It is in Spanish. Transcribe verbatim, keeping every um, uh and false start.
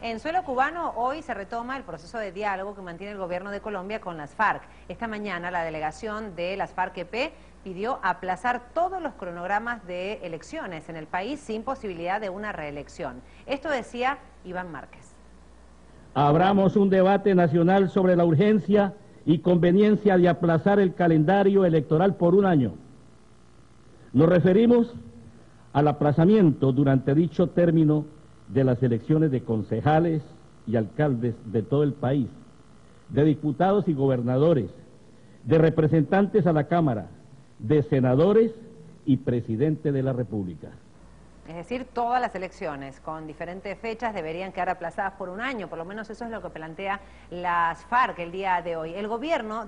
En suelo cubano hoy se retoma el proceso de diálogo que mantiene el gobierno de Colombia con las FARC. Esta mañana la delegación de las FARC-E P pidió aplazar todos los cronogramas de elecciones en el país sin posibilidad de una reelección. Esto decía Iván Márquez. Abramos un debate nacional sobre la urgencia y conveniencia de aplazar el calendario electoral por un año. Nos referimos al aplazamiento durante dicho término de las elecciones de concejales y alcaldes de todo el país, de diputados y gobernadores, de representantes a la Cámara, de senadores y presidente de la República. Es decir, todas las elecciones con diferentes fechas deberían quedar aplazadas por un año, por lo menos eso es lo que plantea las FARC el día de hoy. El gobierno